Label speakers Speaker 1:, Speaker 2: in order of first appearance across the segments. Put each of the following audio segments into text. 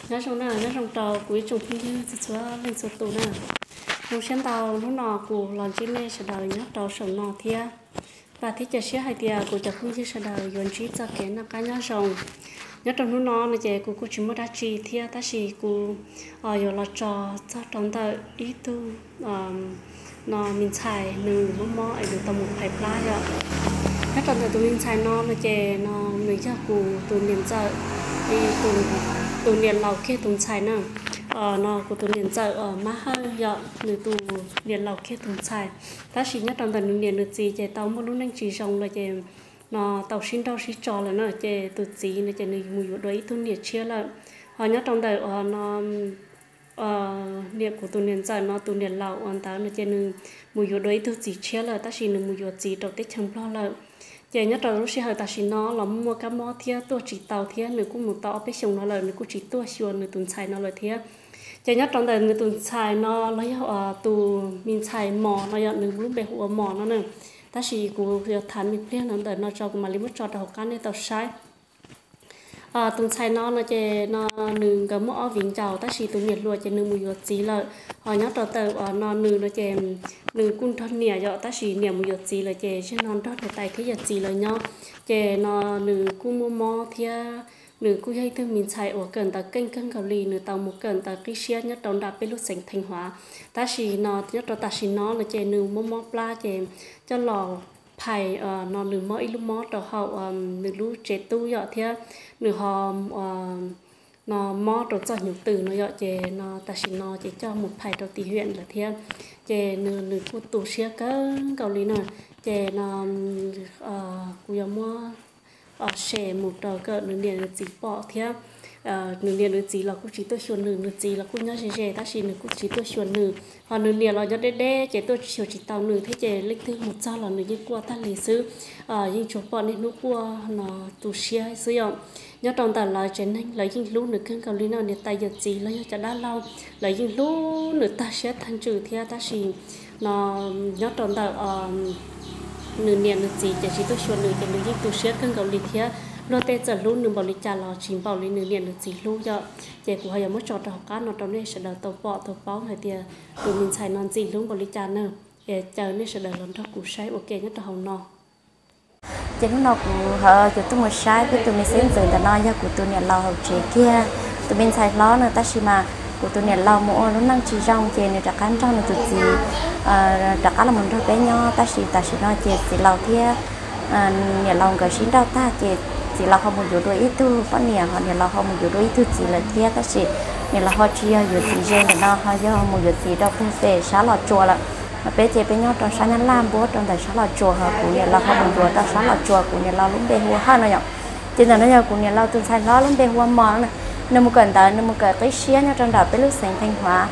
Speaker 1: nó trong tàu cuối trong khi chúa lên số tù nè trong trên tàu nó nọ của lòng chim mê sẽ đời nhớ tàu sống nọ thia và thích cho xe hai tia của chợ không chỉ sẽ đời yuan trí cho cái là cá nhân rồng nhớ trong nó nọ là chị của chúng mới đã chi thia ta chỉ của rồi là trò cho trong tàu ý tu nó mình xài nương mỏ ở được tàu một phải plá rồi nhớ trong tàu tụi mình xài nó là chị nó mình cho của tụi mình chợ đi tụi liền lầu kia tụi xài nè nó của tụi liền chợ má hơi dọn người tụi liền lầu kia tụi xài ta chỉ nhất trong tận liền được gì chạy tàu một lúc đang chỉ rong là chạy nó tàu xin đâu xin trò là nó chạy tụi gì là chạy người mùi đấy tụi liền chia là họ nhất trong đời nó liền của tụi liền chợ nó tụi liền lầu anh ta nó chạy người mùi đấy tụi gì chia là ta chỉ người mùi gì đầu tết chẳng lo là giờ nhất là lúc xưa ta chỉ nó là mua cá mò thia tôi chỉ tàu thia người cũng một tàu bé xong nó là người cũng chỉ tôi xuân người tuần xài nó là thia giờ nhất trong đời người tuần xài nó lấy tù mình xài mò nó nhận được lúc bé hùa mò nó nè ta chỉ của thán mình biết nó đời nó cho mà lấy một trò đầu cá này tàu sai tuần xài nó chơi nó nương cái mỏ vĩnh chào ta chỉ tuần nhiệt luôn chơi nương mùi giọt gì là họ nhớ trò tờ nó nương nó chơi nương cung thân nè giờ ta chỉ nè mùi giọt gì là chơi chứ non đó thì tại cái giọt gì là nhau chơi nó nương cung mua mò thia nương cung hay thương mình xài ở gần ta kênh kênh gạo lì nương tàu một gần ta cái xe nhất đón đạp bên lúc sành Thanh Hóa ta chỉ nó nhất trò ta chỉ nó là chơi nương mua mò pla chơi cho lò phải nó nương mò ít lúc mò đầu hậu nương lúc chế tu giờ thia nương họ nó mò đầu cho nhiều từ nó giờ chơi nó ta chỉ nó chơi cho một phải đầu tỷ huyện là thia chơi nương phụ tu xe cái gạo lì nè chơi nó cùi mò xe một đầu cỡ nương điện được chỉ bỏ thia nương điện được chỉ là cũng chỉ tôi xuân nương được chỉ là cũng nhớ xe ta chỉ nương cũng chỉ tôi xuân nương họ nương điện là cho đê chế tôi chiều chỉ tàu nương thế chế lịch thứ một sao là nương như qua ta lịch sử nhưng chỗ bọn nên lúc qua nó tu xe sử dụng nhớ trong tàu là chế nên lấy những lúc nương cân cầu lý nào để tay giật gì lấy cho đã lâu lấy những lúc nương ta sẽ thành trừ theo ta chỉ nó nhớ trong tàu nương điện được gì chế chỉ tôi xuân nương chế nương như tu xe cân cầu lý theo lo tê giờ luôn nương bảo lý trà lò chìm bảo lý nương điện được gì luôn cho chế của họ mất trò đầu cá nó trong đây sẽ đào tàu bọ tàu báo hay tiền tụi mình xài non gì luôn bảo lý trà nữa để chờ nên sẽ đào lần đó củ sấy ok nhất là hồng nọ
Speaker 2: chính nó của họ cho tụi mình sai với tụi mình xem rồi là nói cho của tụi mình lò chế kia tụi mình xài lò nữa ta chỉ mà của tụi mình lò mua nó năng chỉ rong chế này đặc ăn trong là tụi gì đặc ăn là mình thôi bé nhau ta chỉ nói chế chỉ lò kia nhà lòng cái xin đau ta chỉ là không một chỗ đôi ít tu có nhà họ nhà là không một chỗ đôi ít tu chỉ là thế ta chỉ nhà là họ chia giờ chỉ riêng là nó họ do một giờ chỉ đâu không thể xả lọt chùa là bé chị bé nhau trong sáng nhắn lam bố trong tại xả lọt chùa họ của nhà là không một chỗ trong xả lọt chùa của nhà là lúc bé hoa hai nó nhở trên là nó giờ của nhà là từ sáng đó lúc bé hoa mòn này nếu một cần tới nếu một cái xía nhau trong đầu bé lúc sáng Thanh Hóa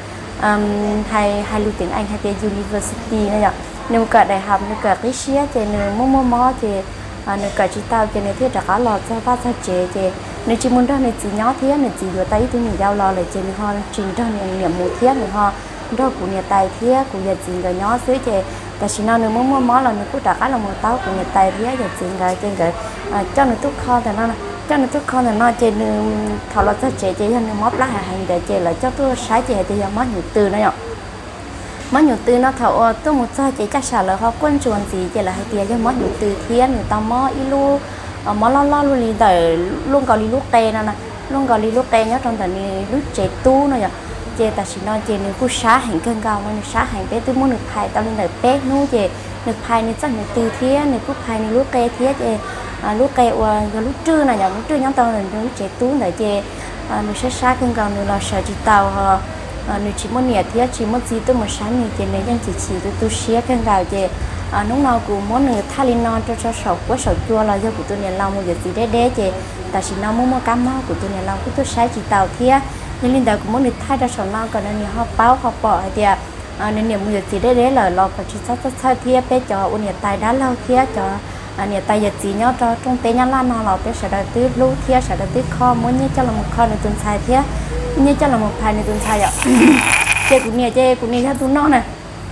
Speaker 2: hay lưu tiếng Anh hay tiếng University này nhở nếu cả đại học nếu cả cái xía thì nếu mò thì nếu cả chỉ tao thì nếu thiết cả lò cho phát ra chế thì nếu chỉ muốn đó nếu chỉ nhỏ thiết nếu chỉ vừa tay tôi nhìn giao lò lại trên họ trình cho nên niệm một thiết thì họ đó của nhà tài thiết của nhà chỉ người nhỏ dưới thì ta chỉ nói nếu muốn mò là nếu cũng trả là một tao của nhà tài thiết nhà chỉ người trên cái cho nó tốt kho thì nó cho nó tốt kho thì nó trên thảo lò cho chế cho nên móp lá hành để chế lại cho tôi sai chế thì móp nhiều từ nó nhở mất nhiều từ nó thầu tôi một sao chỉ chắc chắn là họ quân chuồn gì chỉ là hai tiền cho mất nhiều từ thiên người ta mò ilu mò lo luôn đi tới luôn có đi lúc tè nè luôn có đi lúc tè nhá trong thời này lúc trẻ tu nữa nhở chị ta chỉ nói chị nếu cứ xá hành cân cao mà xá hành bé tôi muốn được thay tao lên đời bé nu chị được thay nên chắc nhiều từ thiên nếu cứ thay nên lúc tè thiên chị lúc tè và lúc trưa này nhở lúc trưa nhóm tao là lúc trẻ tu này chị nếu xá xá cân cao nếu là sợ chị tao nếu chỉ muốn nhẹ thì chỉ muốn gì tôi một sáng như thế này nhưng chỉ tôi xé cái gạo chị lúc nào cũng muốn người thay lên non cho sầu quá sầu chua là do của tôi này lòng một giờ gì đấy chị ta chỉ nào muốn cá máu của tôi này lòng của tôi sai chỉ tàu thia nên linh đạo cũng muốn người thay ra sầu non còn nên họ báo họ bỏ thì nên niệm một giờ gì đấy là lo phải chỉ sao thia bé cho ôn nhiệt tài đá lâu thia cho nhiệt tài giờ gì nhớ cho trong tế nhá lan nó là bé sẽ đợi tới lú thia sẽ đợi tới kho muốn như cho là một kho để tuần xài thia như cho là một thằng này tuần sai ạ chơi của nè theo tuần nọ nè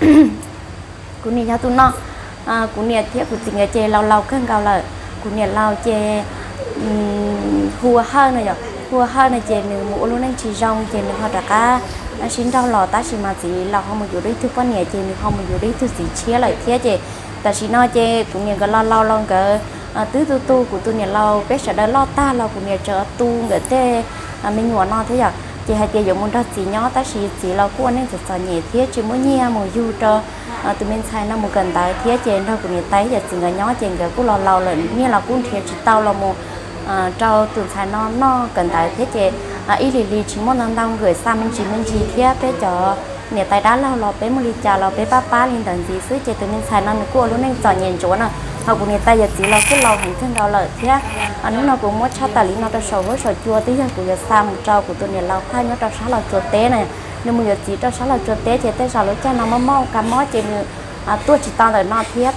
Speaker 2: của nè theo tuần nọ của nè theo của tình chơi lâu lâu cân cao lợi của nè lâu chơi hùa hơn này ạ cua hơn này chè nửa mũ luôn anh chỉ rong chè nửa họ đã cá xin rau lò ta chỉ mà chỉ là không một dù đấy thứ con nhẹ chè nửa không một dù đấy thứ gì chia lại thế chè ta chỉ nói chè cũng như cái lo lo cái tứ tu của tôi nhà lo bé sẽ đã lo ta lo cũng như chờ tu để thế mình ngồi no thế à chị hay tiền dùng một đợt chỉ nhỏ ta chỉ lo cua nên chỉ nhẹ thế chỉ muốn nhia một du cho tụi mình xài nó một gần tại thế trên thôi cũng như tay giờ chỉ người nhỏ trên cái cũng lo lại như là cũng thiệt chỉ tao là một trâu tụi xài nó gần tại thế trên ý lì chỉ muốn năng đong gửi sang mình chỉ thế bé cho nè tay đá lo bé một ly trà lo bé ba lên tận gì xứ trên tụi mình xài nó cua luôn nên chọn nhện chỗ nè họ cũng nè tay giờ chỉ lo cái lo hình thân đâu lợi thế anh nó cũng muốn cho tài lý nó cho sầu với sầu chua tí hơn của giờ sang một trâu của tụi nè lo khai nó cho sáng là chua té này nhưng mà giờ chỉ cho sáng là chua té chỉ té sao nó cho nó mau cá mó trên tôi chỉ tao là nó thế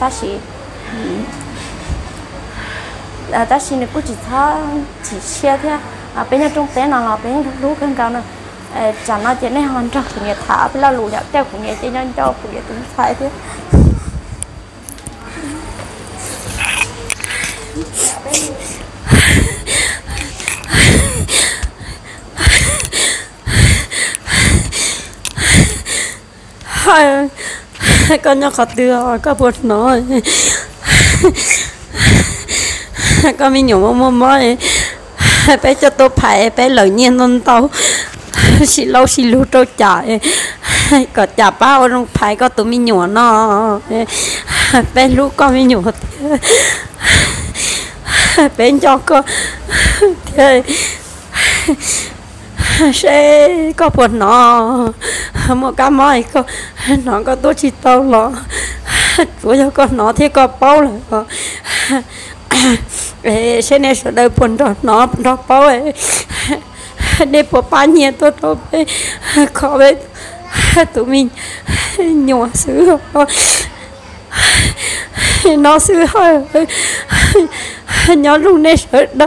Speaker 2: ta chỉ này cũng chỉ tháo chỉ xe thế bên nhà trong té nào là bên lú cân cao nè chẳng nói chuyện này hoàn toàn của nhà thả với la lù nhặt treo của nhà chơi nhân cho của nhà tính phải thế
Speaker 1: hai con nhỏ khó đưa có buồn nói con mình nhủ mò bé cho tôi phải bé lợi nhiên non tao xì lâu trôi chạy có chả bao không phải có tụi mình nhủ nó bé lúc con mình nhủ bé cho con thế sẽ có buồn nó một cái mai nó có tôi chỉ tao lo chúa cho con nó thế có bao là sẽ nên sợ đời buồn đó nó bao ấy để bỏ bao nhiêu tôi đâu khó với tụi mình nhỏ xứ nó xứ hơi nhỏ luôn nên sợ đâu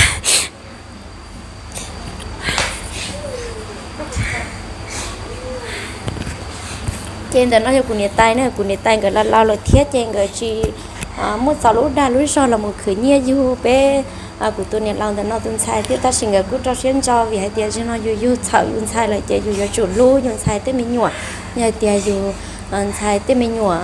Speaker 2: trên đó nó cho cùn nhiệt tay cái là lo thiết trên cái chi một sáu lúa đa lúa so là một khởi nhia du bé của tôi nhiệt lòng thì nó tuân sai thiết ta sinh cái cứ cho xuyên cho vì hai tia cho nó du thảo tuân sai lại chơi du chủ lúa tuân sai tới mình nhọ nhà tia du sai tới mình nhọ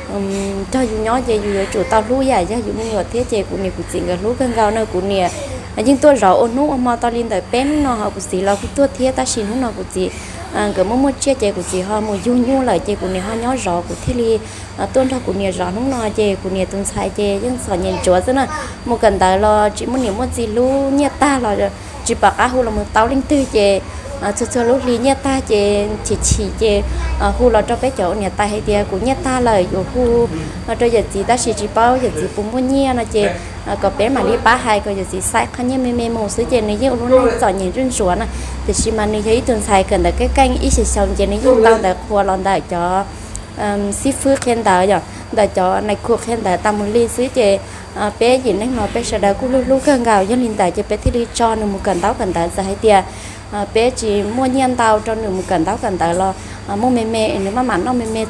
Speaker 2: cho du nhỏ chơi du chủ tao lúa dài chứ du mình nhọ thiết chơi của nhiệt của sinh cái lúa cân cao nơi của nhiệt nhưng tôi rõ ôn nút mà tao lên tới bên nó họ của sĩ là của tôi thiết ta sinh nó của sĩ cái một chia chơi của chị họ một du lại chơi của nhà họ nhỏ rõ của thế li tuân theo của nhà rõ nó nói chơi của nhà tuân sai chơi nhưng sỏi nhìn chúa thế này một cần tại lo chỉ muốn niệm một gì lu nhà ta là chỉ bảo cá hu là một tàu linh tư chơi cho lúc li nhà ta chơi chỉ chơi hu là cho bé chỗ nhà ta hay tiền của nhà ta lời của hu cho giờ chị ta chỉ bao giờ chị cũng muốn nhia là chơi có bé mà đi ba hai có giờ chị sai khá nhé mê một số chơi này nhiều luôn sỏi nhìn trên xuống này thì chỉ mà mình thấy tuần sai cần là cái canh ít sẽ xong chơi này chúng ta đã khoa lon đại cho ship phước khen đại rồi đại cho này cuộc khen đại tam một ly xứ chơi bé gì nãy nói bé sẽ đã cũng lúc gần gạo cho linh đại cho bé thì đi cho nó một cần táo cần đại sai tiền bé chỉ mua nhiên tàu cho nó một cần táo cần đại lo mua mẹ nếu mà mặn nó mẹ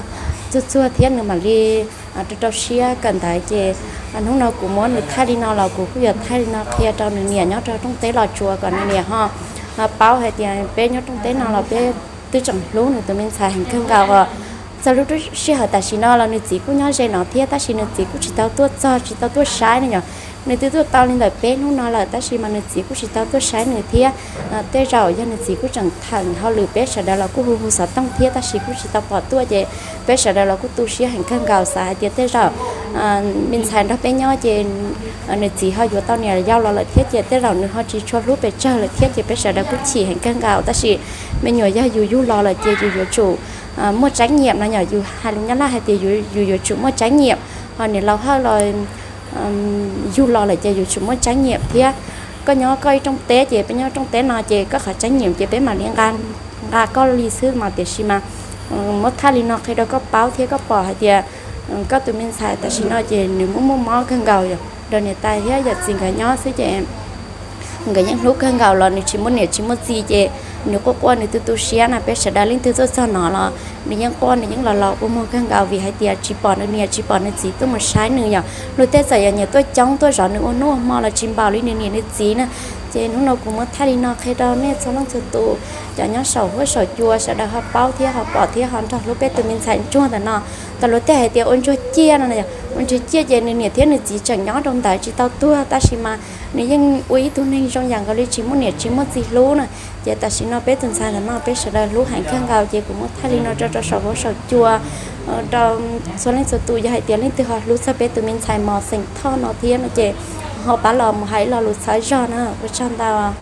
Speaker 2: chua thiết nữa mà đi cho xia cần đại chơi lúc nào cũng muốn được thay đi nào là cũng bây giờ thay đi nào kia cho nó nhẹ nhõm cho trong tế lò chùa còn nó nhẹ ha bao hay tiền bé nhớ trong tế nào là bé tư chẳng lúa nữa tụi mình xài hàng cơm gạo rồi sau lúc đó xí hợp ta xí nó là người chỉ cũng nhớ dây nó thiết ta xí người chỉ cũng chỉ tao tuốt cho chỉ tao tuốt sai này nhở người tư tuốt tao lên đời bé lúc nào là ta xí mà người chỉ cũng chỉ tao tuốt sai người thiết tế rau cho người chỉ cũng chẳng thành họ lừa bé sợ đó là cũng hù sợ tông thiết ta xí cũng chỉ tao bỏ tuốt vậy bé sợ đó là cũng tu xí hàng cơm gạo xài tiền tế rau mình xài đó bé nhớ chị người chỉ họ vừa tao này là giao là thiết chị tế rau nữa họ chỉ cho lúc bé chơi là thiết chị bé sợ đó cũng chỉ hàng cơm gạo ta xí mình nhớ ra dù lo là chị dù chủ mua trải nghiệm là nhỏ dù hai lần là hai tỷ dù chủ mua trải nghiệm còn nếu lâu hơn rồi dù lo là chơi dù chủ mua trải nghiệm thì có nhỏ coi trong té chị bên nhau trong té nào chị có khả trải nghiệm chị bé mà liên gan ra có ly xứ mà tiền xí mà mất thay ly nó khi đó có báo thì có bỏ hay thì có tụi mình xài tại xí nó chị nếu muốn mua món cân gạo rồi đời này tay thế giờ xin cả nhỏ xứ chị em cái những lúc cân gạo là chỉ muốn gì chị nếu có quan thì tụi xia là bé sẽ đã lên từ cho nó là nếu những quan thì những lò của mua khăn gạo vì hay tiệt chỉ bỏ nữa nè chỉ bỏ nữa chỉ tôi mà sai nữa nhở lúc tết giờ nhà tôi chống tôi rõ nữa nó mà là chim bào lên nè nữa chỉ nè chế lúc nào cũng mất thay đi nó khi đó nè cho nó từ tụ cho nhá sầu với sầu chua sẽ đã học bao thiệt học bỏ thiệt học lúc bé tụi mình xài chua thì nóแต่รถแต่เดียวอันช่วยเจี๊ยนั่นแหละอันช่วยเจี๊ยเจนเนี่ยเที่ยนจีจังย้อนตรงแต่จีเต้าตัวตาชิมาเนี่ยยังอุ้ยตัวนึงจงอย่างก็เลยชิมเนี่ยชิมจีรู้นะเจตาชินอเป็ดถึงสายแล้วนอเป็ดเสด็จรู้หางเครื่องเก่าเจกูมั่ทารีนอจะสอบสอบจัวเราส่วนเล่นส่วนตัวจะให้เตียนเล่นตัวหรู้สเปตัวมินใส่หมอสิงท่อนอเทียนเจhọ bán lò mà hay lò lụt sấy cho nó với chân tao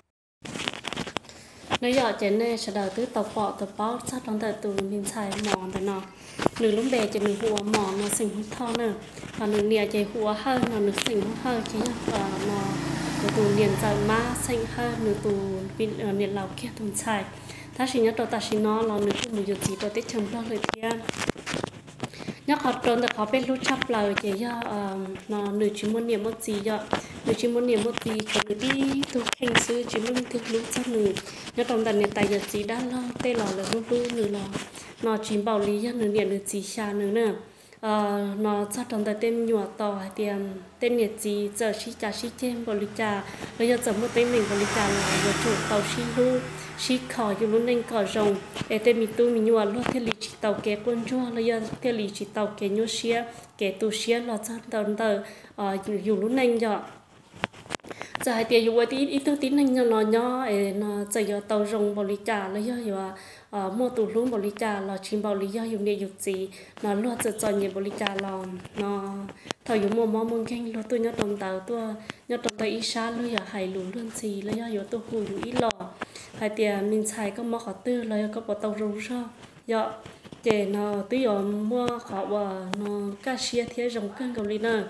Speaker 1: nếu giờ trên này sẽ đầu tư tàu bọ tàu bao sát trong tàu tù mình xài mòn tại nó nửa lúc bè chỉ nửa hùa mòn nó sinh hút thon nữa và nửa nia chỉ hùa hơn nó nửa sinh hút hơn chứ nó nửa tù niền giờ má sinh hơn nửa tù niền lào kia tù xàiถ้าสิ่งนี้ตัวตัดสินน้อเราหนึ่งผู้มือหยุดจีตัวติดชมเราเลยเทียนnhớ họ trốnแต่เขาเป็นรู้ชับเราเจี๋ยnó nửa chỉ muốn niệm một gì vậy nửa chỉ muốn niệm một gì còn nửa đi tôi khen sư chỉ muốn thực lúc cho nửa nhớ trong đàn niệm tài giờ gì đã lo tê lò là lúc lúc nửa lò nó chỉ bảo lý nhớ nửa niệm nửa gì xa nửa nữa nó cho trong đàn tên nhựa tỏ tiền tên niệm gì giờ xí trà xí trên bảo lý trà bây giờ giờ một tên mình bảo lý trà là vừa chủ tàu xí lu xí khỏอยู่lúc nên cỏ rồng để tên mình tu mình nhua luôn theo lý chỉ tàu kẻ quân chua là giờ theo lý chỉ tàu kẻ nhua xía kẻ tu xía là cho tàuอยู่lúc nên giờ giờ hai tiềnอยู่tí ít tí nên nó nhỏ nó chạy giờ tàu rồng bảo lý trà là giờอยู่mua tủ luôn bảo lý trà là chim bảo lý giờ dùng để dùng gì nó luôn cho nhiều bảo lý trà là nó thời dùng mua món canh luôn tôi nhớ trong tàu tôi nhớ trong tàu ít xa luôn giờ hay luôn luôn gì là giờ tôi hùi ít lò hai tiền mình xài có món khó tư là có bỏ tàu rồng sao giờ để nó tôi giờ mua khó và nó cá xia thế rồng cân cầu lý nè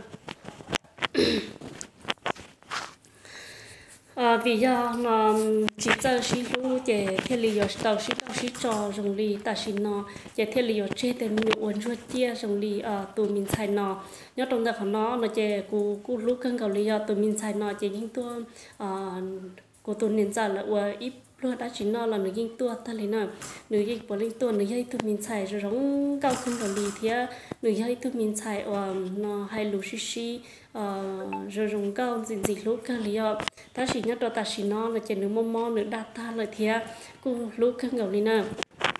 Speaker 1: vì do nó chỉ cho xí lú để theo lý tàu xí trò rồng lì ta xí nó để theo lý chế tên mình uốn ruột chia rồng lì tụi mình xài nó nhớ trong đó nó để cú lú cân cầu lý tụi mình xài nó để những tua của tụi mình giờ là ít luôn đã chỉ nó là người những tua ta lấy nào người những bộ linh tua người hay tụi mình xài rồi giống cao cân cầu lì thế người hay tụi mình xài nó hay lú xí rồi dùng cao gì lúc cái lý do ta chỉ nhớ ta chỉ nó là chỉ nửa mò nửa data là thế cũng lúc cái ngầu đi nè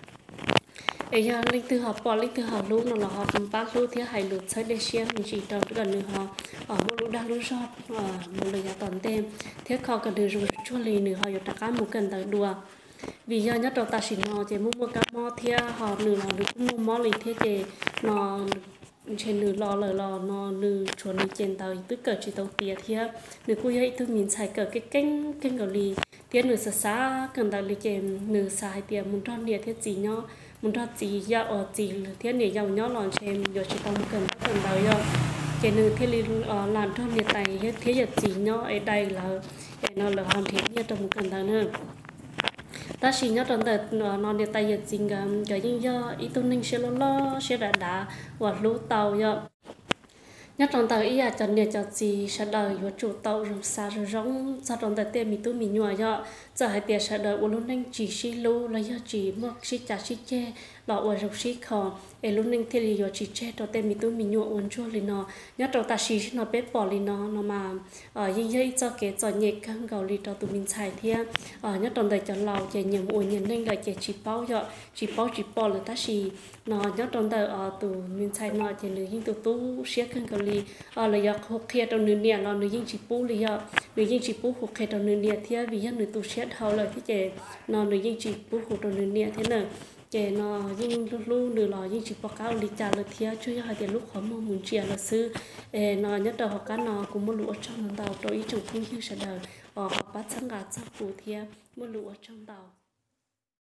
Speaker 1: ấy giờ linh tư học bỏ linh tư học lúc nó là học bác lúc thế hay lúc sai để xem mình chỉ đầu gần nửa họ ở một lúc đang lúc shop một lời nhà toàn tem thế họ cần được dùng chua lì nửa họ dùng cả một cần tờ đùa vì giờ nhớ ta chỉ nó chỉ mua cá mò thế họ nửa là được mua mò lì thế thì nó trên nửa lò nó nửa chuột nửa trên tàu tức cỡ chỉ tàu tiệt thế nửa cuối ấy tôi mình xài cỡ cái kênh gạo lì tiệt nửa xa cần tàu lì trên nửa xài tiệt muốn cho địa thế gì nhá muốn cho gì dạo ở gì thế nửa dầu nhá lòn trên giờ chỉ tàu cần tàu giờ trên nửa thế lì làm cho địa tài thế giờ gì nhá ở đây là nó là hoàn thiện như trong cần tàu nữa ta chỉ nhớ trong tờ nó để tay giật chính cái những do ít tôn ninh sẽ lo sẽ đã và lú tàu giờ nhớ trong tờ ý cho nên cho gì sẽ đời và chủ tàu rồi xa rồi giống sao trong tờ tiền mình tu mình nhua giờ hai tiền sẽ đời uốn ninh chỉ xí lú là do chỉ mất xí chả xí che lọ uốn rục xí khò em lúc ninh thì là chỉ che trong tiền mình tu mình nhua uốn chua lên nó nhớ trong ta xí nó bếp bỏ lên nó mà những dây cho cái cho nhẹ căng gạo lên cho tụi mình xài thế nhớ trong đời cho lầu chỉ nhầm uốn nhận ninh là chỉ bao là ta xí nó nhớ trong đời tụi mình xài nó chỉ nửa những tụi tu xé căng gạo lên là do hộp khe trong nửa nè nó nửa những chỉ pu là do nửa những chỉ pu hộp khe trong nửa nè thế vì nhớ nửa tu xé thâu là thế chế nó nửa những chỉ pu hộp trong nửa nè thế nào chế nó những lúc nửa lò những chỉ bao cao lịch trả là thế chứ hai tiền lúc khó mua muốn chia là sư nó nhất đầu học cá nó cũng mua lúa trong tàu tôi ý chồng không như sẽ đời họ bắt sáng gà sau phụ thế mua lúa trong tàu